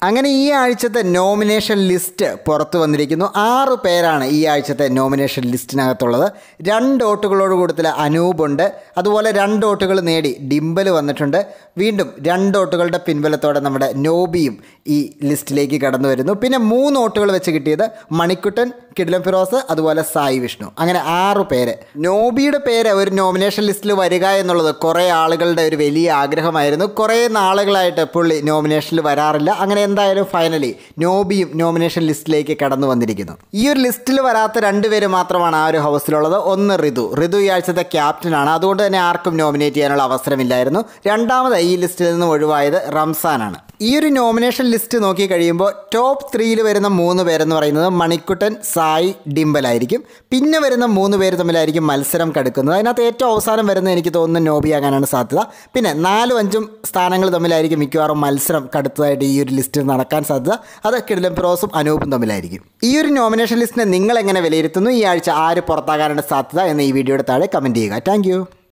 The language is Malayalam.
അങ്ങനെ ഈ ആഴ്ചത്തെ നോമിനേഷൻ ലിസ്റ്റ് പുറത്തു വന്നിരിക്കുന്നു. 6 പേരാണ് ഈ ആഴ്ചത്തെ നോമിനേഷൻ ലിസ്റ്റിനകത്തുള്ളത്. 2 വോട്ടുകളോട് കൂടുതൽ അനൂപുണ്ട്. അതുപോലെ 2 വോട്ടുകൾ നേടി ഡിംബൽ വന്നിട്ടുണ്ട്. വീണ്ടും 2 വോട്ടുകളുടെ പിൻബലത്തോടെ നമ്മുടെ നോബിയും ഈ ലിസ്റ്റിലേക്ക് കടന്നു വരുന്നു. പിന്നെ 3 വോട്ടുകൾ വെച്ച് കിട്ടിയത് മണിക്കുട്ടൻ, കിടിലം ഫിറോസ്, അതുപോലെ സായി വിഷ്ണു. അങ്ങനെ 6 പേര്. നോബിയുടെ പേര് ഒരു നോമിനേഷൻ ലിസ്റ്റിൽ വരിക എന്നുള്ളത് കുറേ ആളുകളുടെ ഒരു വലിയ ആഗ്രഹമായിരുന്നു. കുറേ നാളുകളായിട്ട് പുള്ളി നോമിനേഷനിൽ വരാറില്ല. അങ്ങനെ എന്തായാലും ഫൈനലി നോബിയും നോമിനേഷൻ ലിസ്റ്റിലേക്ക് കടന്നു വന്നിരിക്കുന്നു. ഈ ഒരു ലിസ്റ്റിൽ വരാത്ത 2 പേര് മാത്രമാണ് ആ ഒരു ഹൗസിലുള്ളത്. ഒന്ന് ഋതു ഈ ആഴ്ചത്തെ ക്യാപ്റ്റനാണ്. അതുകൊണ്ട് തന്നെ ആർക്കും നോമിനേറ്റ് ചെയ്യാനുള്ള അവസരമില്ലായിരുന്നു. രണ്ടാമത് ഈ ലിസ്റ്റിൽ നിന്ന് ഒഴിവായത് റംസാനാണ്. ഈ ഒരു നോമിനേഷൻ ലിസ്റ്റ് നോക്കി കഴിയുമ്പോൾ ടോപ്പ് 3യിൽ വരുന്ന 3 പേരെന്ന് പറയുന്നത് മണിക്കുട്ടൻ, സായി, ഡിംബലായിരിക്കും. പിന്നെ വരുന്ന 3 പേര് തമ്മിലായിരിക്കും മത്സരം കടുക്കുന്നത്. അതിനകത്ത് ഏറ്റവും അവസാനം വരുന്നത് എനിക്ക് തോന്നുന്നു നോബിയാകാനാണ് സാധ്യത. പിന്നെ 4ഉം 5ഉം സ്ഥാനങ്ങൾ തമ്മിലായിരിക്കും മിക്കവാറും മത്സരം കടുത്തതായിട്ട് ഈ ഒരു ലിസ്റ്റിൽ നടക്കാൻ സാധ്യത. അത് കിടിലം ഫിറോസും അനൂപും തമ്മിലായിരിക്കും. ഈ ഒരു നോമിനേഷൻ ലിസ്റ്റിനെ നിങ്ങൾ എങ്ങനെ വിലയിരുത്തുന്നു? ഈ ആഴ്ച ആര് പുറത്താകാനാണ് സാധ്യത എന്ന് ഈ വീഡിയോയുടെ താഴെ കമൻറ്റ് ചെയ്യുക. താങ്ക്